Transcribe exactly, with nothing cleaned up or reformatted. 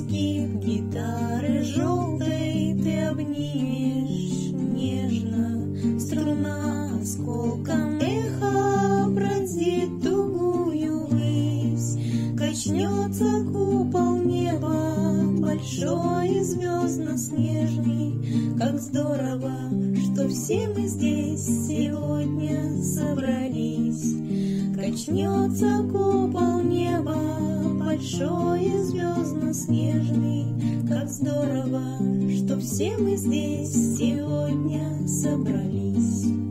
изгиб гитары желтой ты обнимешь нежно, струна осколком эхо пронзит тугую высь, качнется купол неба большой и звездно-снежный. Как здорово, что все мы здесь сегодня собрались. Качнется купол неба большой и звездно-снежный. Как здорово, что все мы здесь сегодня собрались.